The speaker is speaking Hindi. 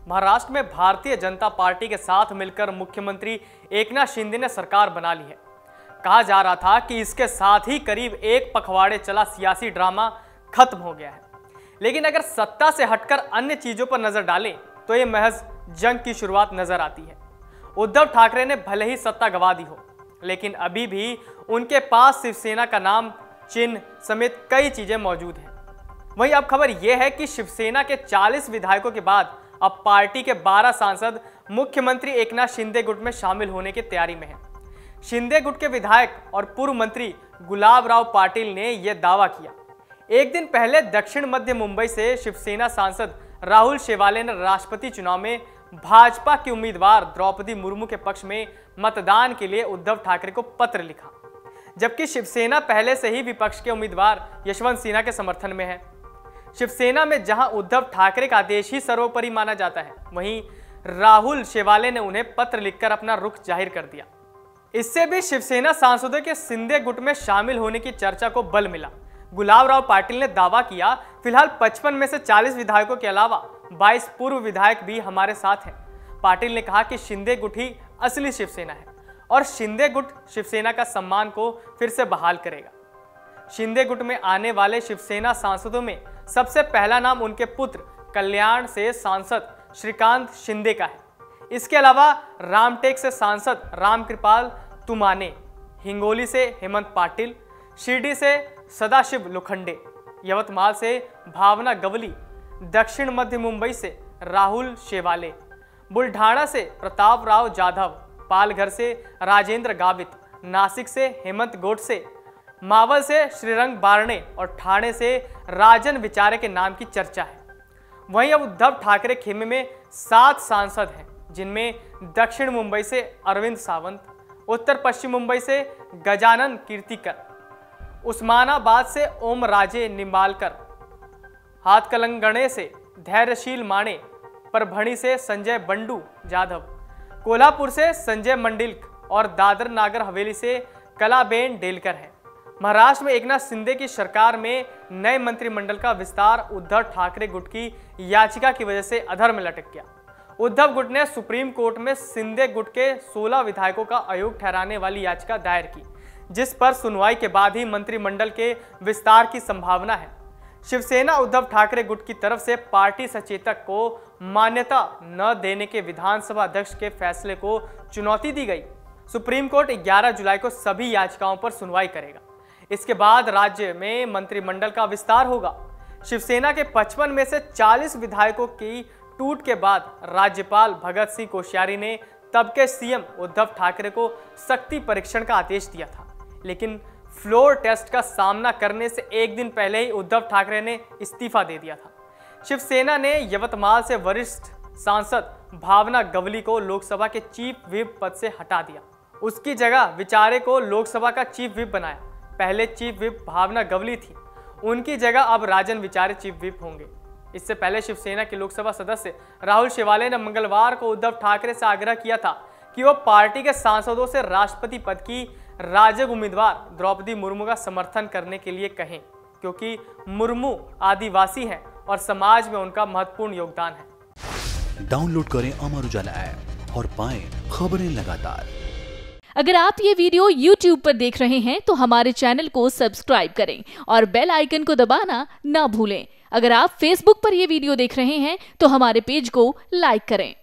महाराष्ट्र में भारतीय जनता पार्टी के साथ मिलकर मुख्यमंत्री एकनाथ शिंदे ने सरकार बना ली है। कहा जा रहा था कि इसके साथ ही करीब एक पखवाड़े चला सियासी ड्रामा खत्म हो गया है, लेकिन अगर सत्ता से हटकर अन्य चीजों पर नजर डालें तो ये महज जंग की शुरुआत नजर आती है। उद्धव ठाकरे ने भले ही सत्ता गंवा दी हो, लेकिन अभी भी उनके पास शिवसेना का नाम, चिन्ह समेत कई चीजें मौजूद हैं। वहीं अब खबर यह है कि शिवसेना के 40 विधायकों के बाद अब पार्टी के 12 सांसद मुख्यमंत्री एकनाथ शिंदे गुट में शामिल होने की तैयारी में हैं। शिंदे गुट के विधायक और पूर्व मंत्री गुलाबराव पाटिल ने यह दावा किया। एक दिन पहले दक्षिण मध्य मुंबई से शिवसेना सांसद राहुल शेवाले ने राष्ट्रपति चुनाव में भाजपा की उम्मीदवार द्रौपदी मुर्मू के पक्ष में मतदान के लिए उद्धव ठाकरे को पत्र लिखा, जबकि शिवसेना पहले से ही विपक्ष के उम्मीदवार यशवंत सिन्हा के समर्थन में है। शिवसेना में जहां उद्धव ठाकरे का आदेश ही सर्वोपरि माना जाता है, वहीं राहुल शेवाले ने उन्हें पत्र लिखकर अपना रुख जाहिर कर दिया। इससे भी शिवसेना सांसदों के शिंदे गुट में शामिल होने की चर्चा को बल मिला। गुलाबराव पाटिल ने दावा किया, फिलहाल 55 में से 40 विधायकों के अलावा 22 पूर्व विधायक भी हमारे साथ हैं। पाटिल ने कहा कि शिंदे गुट ही असली शिवसेना है और शिंदे गुट शिवसेना का सम्मान को फिर से बहाल करेगा। शिंदे गुट में आने वाले शिवसेना सांसदों में सबसे पहला नाम उनके पुत्र कल्याण से सांसद श्रीकांत शिंदे का है। इसके अलावा रामटेक से सांसद रामकृपाल तुमाने, हिंगोली से हेमंत पाटिल, शिरडी से सदाशिव लोखंडे, यवतमाल से भावना गवली, दक्षिण मध्य मुंबई से राहुल शेवाले, बुल्ढाणा से प्रताप राव जाधव, पालघर से राजेंद्र गावित, नासिक से हेमंत गोडसे, मावल से श्रीरंग बारणे और ठाणे से राजन विचारे के नाम की चर्चा है। वहीं अब उद्धव ठाकरे खेमे में 7 सांसद हैं, जिनमें दक्षिण मुंबई से अरविंद सावंत, उत्तर पश्चिम मुंबई से गजानन कीर्तिकर, उस्मानाबाद से ओम राजे निम्बालकर, हाथकलंगणे से धैर्यशील माणे, परभणी से संजय बंडू जाधव, कोल्हापुर से संजय मंडिलक और दादर नागर हवेली से कलाबेन डेलकर है। महाराष्ट्र में एकनाथ शिंदे की सरकार में नए मंत्रिमंडल का विस्तार उद्धव ठाकरे गुट की याचिका की वजह से अधर में लटक गया। उद्धव गुट ने सुप्रीम कोर्ट में शिंदे गुट के 16 विधायकों का अयोग्य ठहराने वाली याचिका दायर की, जिस पर सुनवाई के बाद ही मंत्रिमंडल के विस्तार की संभावना है। शिवसेना उद्धव ठाकरे गुट की तरफ से पार्टी सचेतक को मान्यता न देने के विधानसभा अध्यक्ष के फैसले को चुनौती दी गई। सुप्रीम कोर्ट 11 जुलाई को सभी याचिकाओं पर सुनवाई करेगा। इसके बाद राज्य में मंत्रिमंडल का विस्तार होगा। शिवसेना के 55 में से 40 विधायकों की टूट के बाद राज्यपाल भगत सिंह कोश्यारी ने तब के सीएम उद्धव ठाकरे को शक्ति परीक्षण का आदेश दिया था, लेकिन फ्लोर टेस्ट का सामना करने से एक दिन पहले ही उद्धव ठाकरे ने इस्तीफा दे दिया था। शिवसेना ने यवतमाल से वरिष्ठ सांसद भावना गवली को लोकसभा के चीफ व्हिप पद से हटा दिया। उसकी जगह विचारे को लोकसभा का चीफ व्हिप बनाया। पहले चीफ व्हिप भावना गवली थी, उनकी जगह अब राजन विचारे चीफ व्हिप होंगे। इससे पहले शिवसेना के लोकसभा सदस्य राहुल शेवाले ने मंगलवार को उद्धव ठाकरे से आग्रह किया था कि वो पार्टी के सांसदों से राष्ट्रपति पद की राजग उम्मीदवार द्रौपदी मुर्मू का समर्थन करने के लिए कहें, क्योंकि मुर्मू आदिवासी हैं और समाज में उनका महत्वपूर्ण योगदान है। डाउनलोड करें अमर उजाला ऐप और पाएं खबरें लगातार। अगर आप ये वीडियो YouTube पर देख रहे हैं तो हमारे चैनल को सब्सक्राइब करें और बेल आइकन को दबाना ना भूलें। अगर आप Facebook पर ये वीडियो देख रहे हैं तो हमारे पेज को लाइक करें।